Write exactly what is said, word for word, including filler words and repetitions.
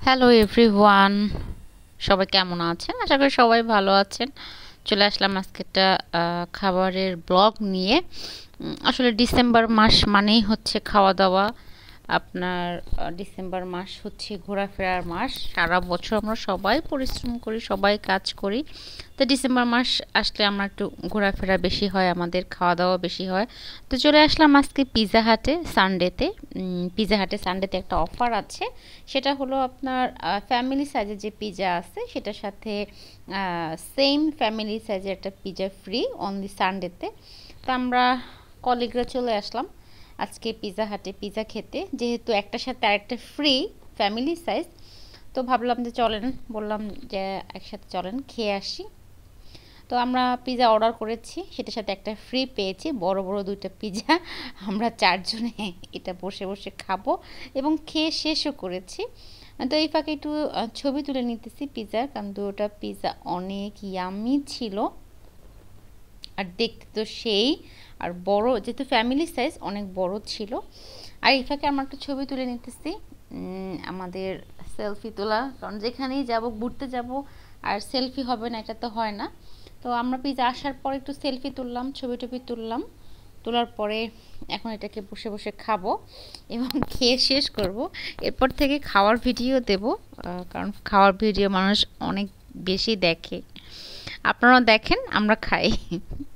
Hello everyone, সবাই কেমন আছেন? আশা করি সবাই ভালো আছেন। চলে আসলাম আজকে একটা আহ, খাবারের ব্লগ নিয়ে। উম, আসলে ডিসেম্বর মাস মানেই হচ্ছে খাওয়া দাওয়া। আপনার আহ, ডিসেম্বর মাস হচ্ছে ঘোরাফেরার মাস। সারা বছর আমরা সবাই পরিশ্রম করি, সবাই কাজ করি। তো ডিসেম্বর মাস আসলে আমরা একটু ঘোরাফেরা বেশি হয়, আমাদের খাওয়া দাওয়া বেশি হয়। তো চলে আসলাম আজকে পিৎজা হাটে সানডেতে। পিৎজা হাটে সানডেতে একটা অফার আছে। সেটা হলো আপনার ফ্যামিলি সাইজের যে পিৎজা আছে সেটার সাথে সেম ফ্যামিলি সাইজের একটা পিৎজা ফ্রি অনলি সানডেতে। তো আমরা কলিগরা চলে আসলাম আজকে পিৎজা হাটে পিৎজা খেতে, যেহেতু একটার সাথে আরেকটা ফ্রি ফ্যামিলি সাইজ। তো ভাবলাম যে চলেন, বললাম যে একসাথে চলেন খেয়ে আসি। তো আমরা পিৎজা অর্ডার করেছি, সেটার সাথে একটা ফ্রি পেয়েছি, বড় বড় দুইটা পিৎজা। আমরা চারজনে এটা বসে বসে খাবো এবং খেয়ে শেষও করেছি। তো এই ফাঁকে একটু আহ, ছবি তুলে নিতেছি পিৎজার, কারণ দুটোটা পিৎজা অনেক ইয়ামি ছিল আর দেখতে তো সেই। আর বড়, যেহেতু ফ্যামিলি সাইজ অনেক বড় ছিল। আর এই ফাঁকে আমরা একটা ছবি তুলে নিতেছি, উম, আমাদের সেলফি তোলা, কারণ যেখানেই যাব ঘুরতে যাব আর সেলফি হবে না এটা তো হয় না। তো আমরা পিৎজা আসার পর একটু সেলফি তুললাম, ছবি টবি তুললাম। তোলার পরে এখন এটাকে বসে বসে খাবো এবং খেয়ে শেষ করব। এরপর থেকে খাওয়ার ভিডিও দেব, আহ, কারণ খাওয়ার ভিডিও মানুষ অনেক বেশি দেখে। আপনারা দেখেন, আমরা খাই।